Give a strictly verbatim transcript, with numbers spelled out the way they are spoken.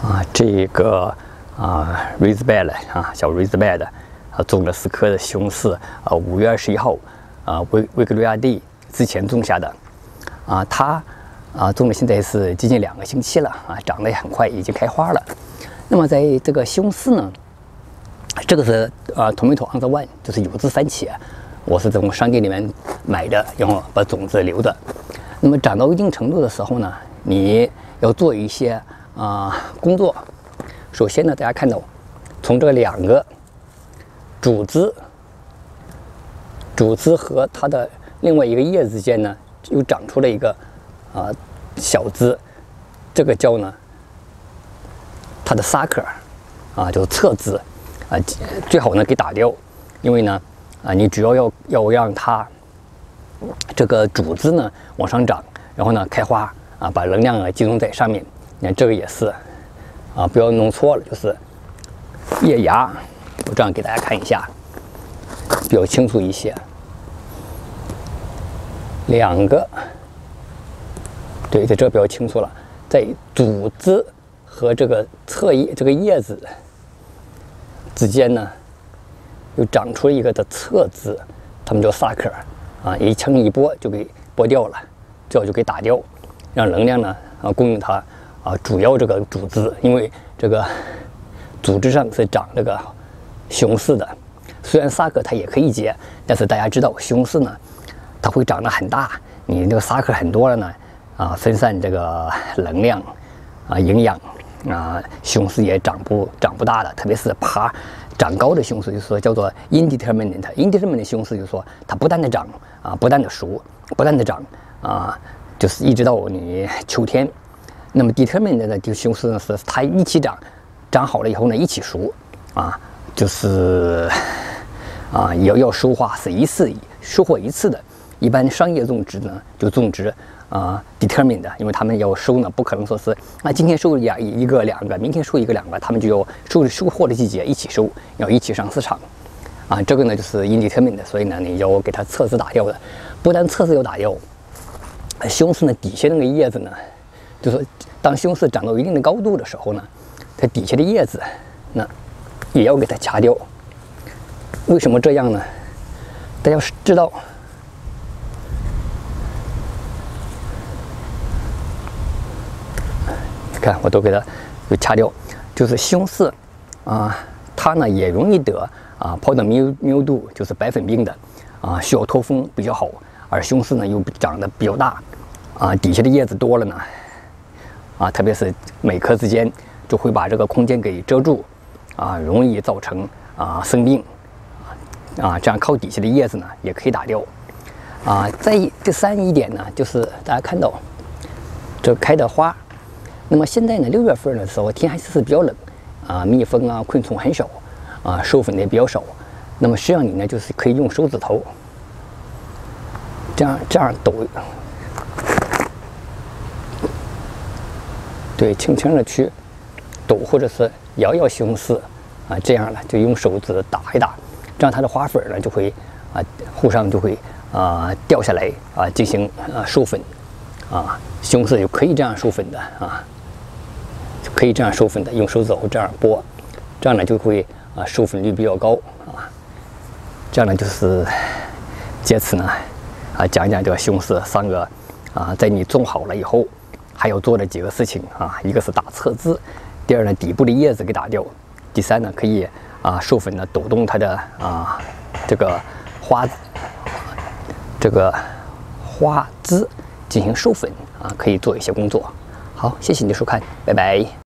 啊，这个啊 raised bed 啊，小 raised bed 啊，种了四棵的西红柿啊，五月二十一号啊，维维格利亚 day 之前种下的啊，它啊种了现在是接近两个星期了啊，长得也很快，已经开花了。那么在这个西红柿呢，这个是啊 tomato on the one， 就是有枝番茄，我是从商店里面买的，然后把种子留着。那么长到一定程度的时候呢，你要做一些啊工作。首先呢，大家看到从这两个主枝，主枝和它的另外一个叶子之间呢，又长出了一个啊小枝，这个叫呢它的 sucker 啊，就是侧枝啊，最好呢给打掉，因为呢啊你主要要要让它这个主枝呢往上长，然后呢开花啊，把能量啊集中在上面。你看这个也是啊，不要弄错了，就是叶芽，我这样给大家看一下，比较清楚一些。两个，对，在这比较清楚了，在主枝和这个侧叶这个叶子之间呢，又长出一个的侧枝，它们叫 sucker 啊，一撑一拨就给拨掉了，最好就给打掉，让能量呢啊供应它啊主要这个主枝，因为这个组织上是长这个西红柿的，虽然 sucker 它也可以结，但是大家知道西红柿呢，它会长得很大，你这个 sucker 很多了呢，啊分散这个能量啊营养啊，西红柿也长不长不大的，特别是爬长高的西红柿，就是说叫做 indeterminate。indeterminate 西红柿就是说它不断的长啊，不断的熟，不断的长啊，就是一直到你秋天。那么 determinate 的就西红柿呢是它一起长，长好了以后呢一起熟啊，就是啊要要收花是一次收获一次的。一般商业种植呢就种植啊 determined 的，因为他们要收呢不可能说是啊今天收两一个两个，明天收一个两个，他们就要收收获的季节一起收，要一起上市场啊。这个呢就是 indeterminate 的，所以呢你要给它侧枝打掉的，不但侧枝要打掉，西红柿呢底下那个叶子呢，就是当西红柿长到一定的高度的时候呢，它底下的叶子那也要给它掐掉。为什么这样呢？大家知道，你看我都给它给掐掉，就是西红柿啊，它呢也容易得啊 powdery mildew， 就是白粉病的啊，需要透风比较好，而西红柿呢又长得比较大啊，底下的叶子多了呢。啊，特别是每棵之间就会把这个空间给遮住，啊，容易造成啊生病，啊，这样靠底下的叶子呢也可以打掉，啊，再第三一点呢，就是大家看到这开的花，那么现在呢六月份的时候天还是比较冷，啊，蜜蜂啊昆虫很少，啊，授粉的也比较少，那么实际上你呢就是可以用手指头这样这样抖。对，轻轻的去抖或者是摇摇西红柿啊，这样呢就用手指打一打，这样它的花粉呢就会啊互相就会啊掉下来啊进行啊授粉啊，西红柿就可以这样授粉的啊，可以这样授粉的，用手指头这样拨，这样呢就会啊授粉率比较高啊。这样呢就是借此呢啊讲一讲这个西红柿三个啊，在你种好了以后。还要做的几个事情啊，一个是打侧枝，第二呢底部的叶子给打掉，第三呢可以啊授粉呢抖动它的啊这个花这个花枝进行授粉啊，可以做一些工作。好，谢谢你的收看，拜拜。